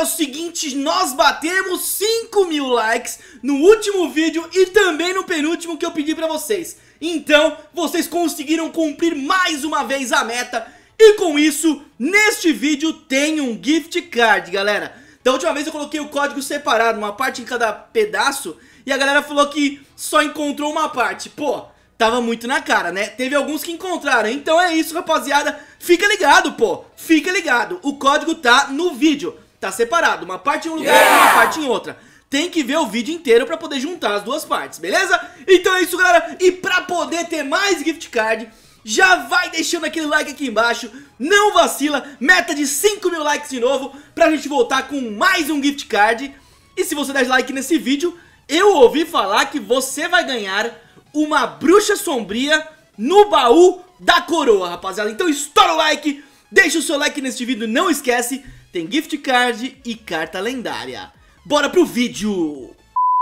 galera, é o seguinte, nós batemos 5.000 likes no último vídeo e também no penúltimo que eu pedi pra vocês. Então, vocês conseguiram cumprir mais uma vez a meta e com isso, neste vídeo tem um gift card, galera. Da última vez eu coloquei o código separado, uma parte em cada pedaço, e a galera falou que só encontrou uma parte. Pô, tava muito na cara, né? Teve alguns que encontraram, então é isso, rapaziada. Fica ligado, pô, fica ligado. O código tá no vídeo, tá separado, uma parte em um lugar e uma parte em outra. Tem que ver o vídeo inteiro pra poder juntar as duas partes, beleza? Então é isso, galera. E pra poder ter mais gift card, já vai deixando aquele like aqui embaixo. Não vacila, meta de 5.000 likes de novo pra gente voltar com mais um gift card. E se você der like nesse vídeo, eu ouvi falar que você vai ganhar uma bruxa sombria no baú da coroa, rapaziada. Então estoura o like, deixa o seu like nesse vídeo, não esquece, tem gift card e carta lendária. Bora pro vídeo!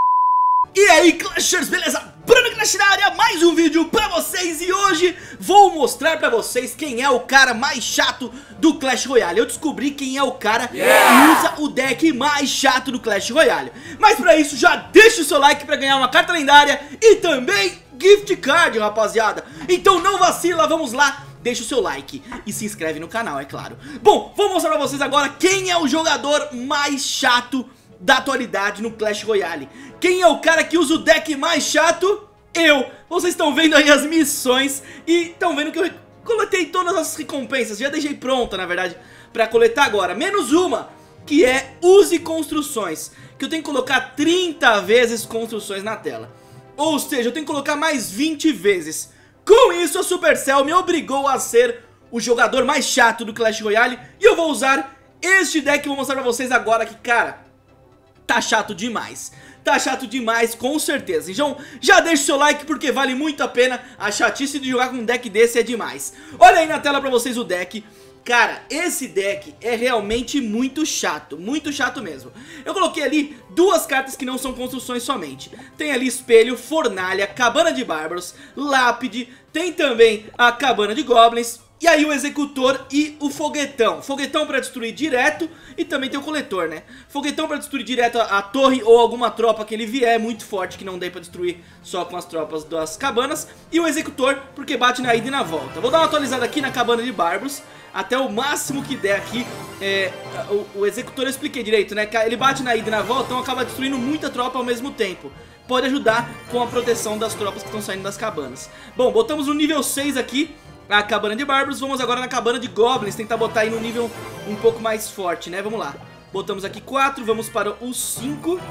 E aí, Clashers, beleza? Bruno Clash na área, mais um vídeo pra vocês. E hoje vou mostrar pra vocês quem é o cara mais chato do Clash Royale. Eu descobri quem é o cara que usa o deck mais chato do Clash Royale. Mas pra isso, já deixa o seu like pra ganhar uma carta lendária e também gift card, rapaziada. Então não vacila, vamos lá. Deixa o seu like e se inscreve no canal, é claro. Bom, vou mostrar pra vocês agora quem é o jogador mais chato da atualidade no Clash Royale. Quem é o cara que usa o deck mais chato? Eu! Vocês estão vendo aí as missões e estão vendo que eu coletei todas as recompensas. Já deixei pronta, na verdade, pra coletar agora. Menos uma, que é use construções, que eu tenho que colocar 30 vezes construções na tela. Ou seja, eu tenho que colocar mais 20 vezes. Com isso, a Supercell me obrigou a ser o jogador mais chato do Clash Royale. E eu vou usar este deck que eu vou mostrar pra vocês agora, que, cara, tá chato demais. Tá chato demais, com certeza. Então já deixa o seu like porque vale muito a pena. A chatice de jogar com um deck desse é demais. Olha aí na tela pra vocês o deck. Cara, esse deck é realmente muito chato mesmo. Eu coloquei ali duas cartas que não são construções somente. Tem ali Espelho, Fornalha, Cabana de Bárbaros, Lápide. Tem também a Cabana de Goblins. E aí o Executor e o Foguetão. Foguetão pra destruir direto e também tem o Coletor, né? Foguetão pra destruir direto a torre ou alguma tropa que ele vier muito forte, que não dê pra destruir só com as tropas das cabanas. E o Executor porque bate na ida e na volta. Vou dar uma atualizada aqui na Cabana de Bárbaros, até o máximo que der aqui. O Executor eu expliquei direito, né? Ele bate na ida e na volta, então acaba destruindo muita tropa ao mesmo tempo. Pode ajudar com a proteção das tropas que estão saindo das cabanas. Bom, botamos no nível 6 aqui a Cabana de Bárbaros, vamos agora na Cabana de Goblins, tentar botar aí no nível um pouco mais forte, né? Vamos lá. Botamos aqui 4, vamos para o 5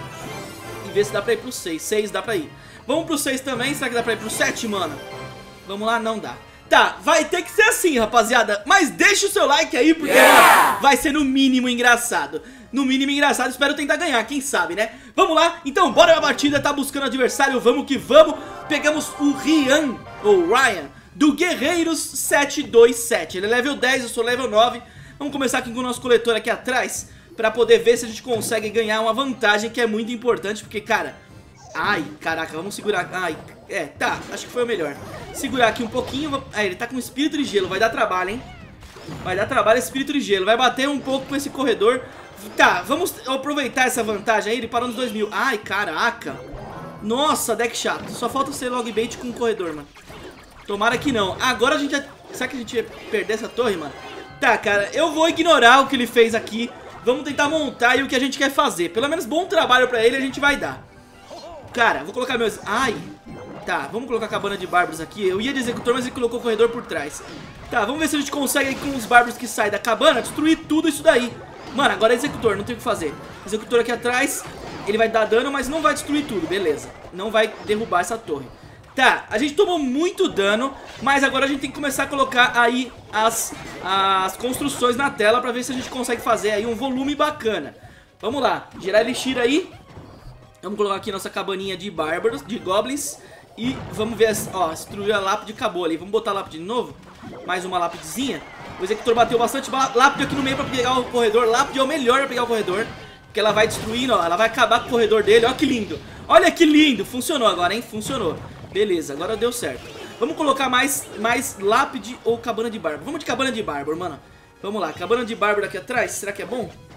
e ver se dá pra ir pro 6. 6 dá pra ir. Vamos pro 6 também, será que dá pra ir pro 7, mano? Vamos lá, não dá. Tá, vai ter que ser assim, rapaziada, mas deixa o seu like aí porque vai ser no mínimo engraçado. No mínimo engraçado, espero tentar ganhar, quem sabe, né? Vamos lá, então bora na batida, tá buscando adversário, vamos que vamos. Pegamos o Ryan, ou Ryan, do Guerreiros 727, ele é level 10, eu sou level 9. Vamos começar aqui com o nosso coletor aqui atrás, pra poder ver se a gente consegue ganhar uma vantagem que é muito importante. Porque, cara, ai, caraca, vamos segurar. Ai, tá, acho que foi o melhor. Segurar aqui um pouquinho. Ele tá com espírito de gelo, vai dar trabalho, hein? Vai dar trabalho esse espírito de gelo, vai bater um pouco com esse corredor. Tá, vamos aproveitar essa vantagem aí, ele parou nos 2000. Ai, caraca. Nossa, deck chato, só falta ser log bait com o corredor, mano. Tomara que não. Agora a gente já... Será que a gente ia perder essa torre, mano? Tá, cara, eu vou ignorar o que ele fez aqui. Vamos tentar montar aí o que a gente quer fazer. Pelo menos bom trabalho pra ele a gente vai dar. Cara, vou colocar meus... Ai. Tá, vamos colocar a Cabana de Bárbaros aqui. Eu ia de Executor, mas ele colocou o corredor por trás. Tá, vamos ver se a gente consegue aí com os Bárbaros que saem da cabana destruir tudo isso daí. Mano, agora é Executor, não tem o que fazer. Executor aqui atrás, ele vai dar dano, mas não vai destruir tudo, beleza. Não vai derrubar essa torre. Tá, a gente tomou muito dano, mas agora a gente tem que começar a colocar aí as construções na tela pra ver se a gente consegue fazer aí um volume bacana. Vamos lá, gerar elixir aí. Vamos colocar aqui nossa cabaninha de bárbaros, de goblins. E vamos ver, ó, destruiu a lápide, acabou ali. Vamos botar a lápide de novo, mais uma lápidezinha. O Executor bateu bastante lápide aqui no meio pra pegar o corredor. Lápide é o melhor pra pegar o corredor, porque ela vai destruindo, ó, ela vai acabar com o corredor dele. Ó que lindo, olha que lindo, funcionou agora, hein, funcionou. Beleza, agora deu certo. Vamos colocar mais lápide ou cabana de bárbaro. Vamos de cabana de bárbaro, mano. Vamos lá, cabana de bárbaro aqui atrás, será que é bom?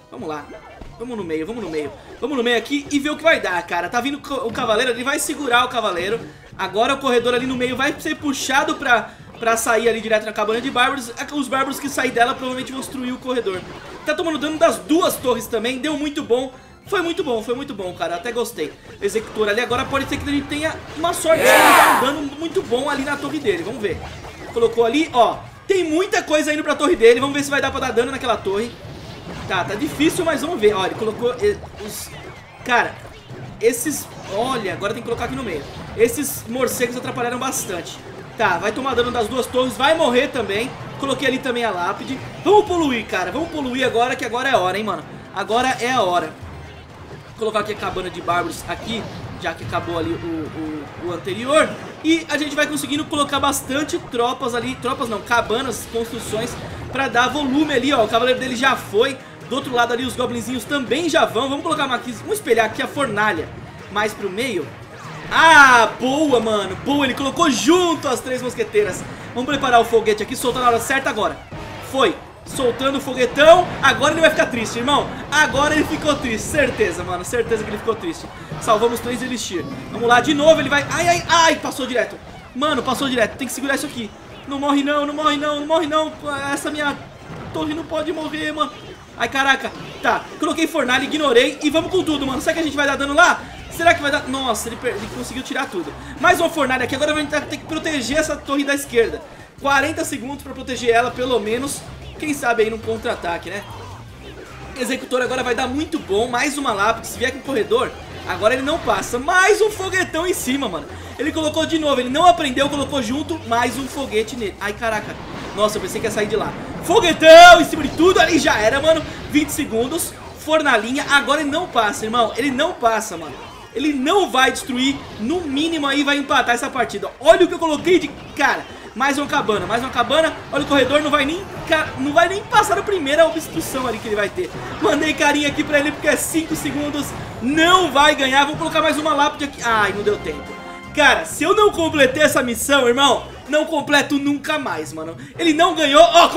Vamos lá. Vamos no meio, vamos no meio. Vamos no meio aqui e ver o que vai dar, cara. Tá vindo o cavaleiro, ele vai segurar o cavaleiro. Agora o corredor ali no meio vai ser puxado pra sair ali direto na cabana de bárbaros. Os bárbaros que saírem dela provavelmente vão destruir o corredor. Tá tomando dano das duas torres também, deu muito bom. Foi muito bom, cara, até gostei. O executor ali, agora pode ser que ele tenha uma sorte de dar um dano muito bom ali na torre dele, vamos ver. Colocou ali, ó, tem muita coisa indo pra torre dele, vamos ver se vai dar pra dar dano naquela torre. Tá difícil, mas vamos ver. Ó, ele colocou os... Cara, esses... Olha, agora tem que colocar aqui no meio. Esses morcegos atrapalharam bastante. Tá, vai tomar dano das duas torres, vai morrer também. Coloquei ali também a lápide. Vamos poluir, cara, vamos poluir agora, que agora é a hora, hein, mano. Agora é a hora. Vou colocar aqui a cabana de bárbaros aqui, já que acabou ali o anterior. E a gente vai conseguindo colocar bastante tropas ali. Tropas não, cabanas, construções, pra dar volume ali, ó. O cavaleiro dele já foi. Do outro lado ali os goblinzinhos também já vão. Vamos colocar aqui, vamos espelhar aqui a fornalha mais pro meio. Ah, boa, mano, boa, ele colocou junto as três mosqueteiras. Vamos preparar o foguete aqui, soltar na hora certa agora. Foi, soltando o foguetão. Agora ele vai ficar triste, irmão. Agora ele ficou triste, certeza, mano, certeza que ele ficou triste. Salvamos 3 elixir. Vamos lá, de novo, ele vai, ai, passou direto. Mano, passou direto, tem que segurar isso aqui. Não morre não, não morre não, não morre não. Essa minha torre não pode morrer, mano. Ai, caraca, tá, coloquei fornalha, ignorei. E vamos com tudo, mano, será que a gente vai dar dano lá? Será que vai dar... Nossa, ele conseguiu tirar tudo. Mais uma fornalha aqui, agora a gente vai ter que proteger essa torre da esquerda. 40 segundos pra proteger ela, pelo menos. Quem sabe aí num contra-ataque, né? Executor agora vai dar muito bom. Mais uma lápide, se vier com o corredor, agora ele não passa. Mais um foguetão em cima, mano. Ele colocou de novo, ele não aprendeu, colocou junto. Mais um foguete nele. Ai, caraca. Nossa, eu pensei que ia sair de lá. Foguetão em cima de tudo, ali já era, mano. 20 segundos, fornalinha. Agora ele não passa, irmão. Ele não passa, mano. Ele não vai destruir, no mínimo aí vai empatar essa partida. Olha o que eu coloquei de cara. Mais uma cabana, olha o corredor, não vai nem passar a primeira obstrução ali que ele vai ter. Mandei carinha aqui pra ele porque é 5 segundos, não vai ganhar. Vou colocar mais uma lápide aqui, ai, não deu tempo. Cara, se eu não completei essa missão, irmão, não completo nunca mais, mano. Ele não ganhou, ó,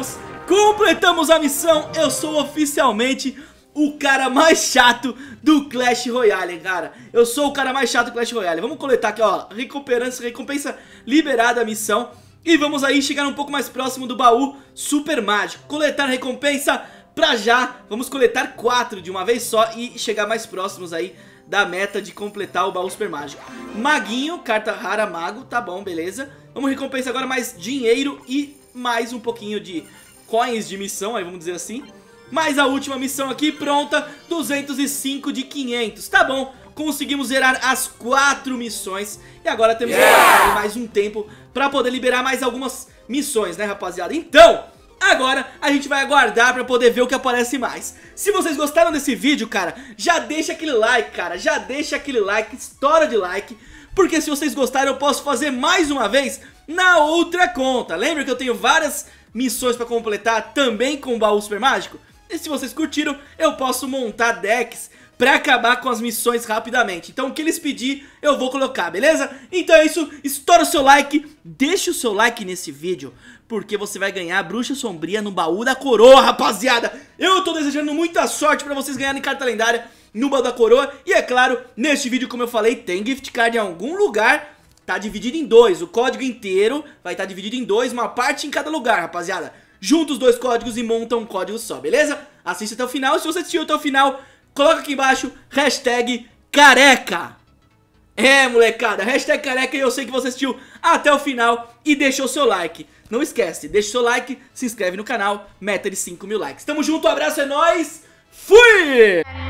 completamos a missão. Eu sou oficialmente o cara mais chato do Clash Royale, cara. Eu sou o cara mais chato do Clash Royale. Vamos coletar aqui, ó, recompensa liberada a missão. E vamos aí chegar um pouco mais próximo do baú super mágico. Coletar recompensa pra já. Vamos coletar 4 de uma vez só e chegar mais próximos aí da meta de completar o baú super mágico. Maguinho, carta rara mago, tá bom, beleza. Vamos recompensar agora mais dinheiro e mais um pouquinho de coins de missão, aí vamos dizer assim. Mais a última missão aqui, pronta, 205 de 500, tá bom, conseguimos zerar as 4 missões. E agora temos que esperar mais um tempo pra poder liberar mais algumas missões, né, rapaziada? Então, agora a gente vai aguardar pra poder ver o que aparece mais. Se vocês gostaram desse vídeo, cara, já deixa aquele like, cara, já deixa aquele like, estoura de like. Porque se vocês gostaram eu posso fazer mais uma vez na outra conta. Lembra que eu tenho várias missões pra completar também com o baú super mágico? E se vocês curtiram, eu posso montar decks pra acabar com as missões rapidamente. Então o que eles pedirem, eu vou colocar, beleza? Então é isso, estoura o seu like, deixa o seu like nesse vídeo, porque você vai ganhar a Bruxa Sombria no baú da coroa, rapaziada. Eu tô desejando muita sorte pra vocês ganharem carta lendária no baú da coroa. E é claro, neste vídeo, como eu falei, tem gift card em algum lugar. Tá dividido em 2, o código inteiro vai estar dividido em 2, uma parte em cada lugar, rapaziada. Junta os 2 códigos e monta um código só, beleza? Assista até o final, se você assistiu até o final, coloca aqui embaixo, hashtag careca. É, molecada, hashtag careca, e eu sei que você assistiu até o final e deixou o seu like. Não esquece, deixa o seu like, se inscreve no canal, meta de 5 mil likes. Tamo junto, um abraço, é nóis, fui!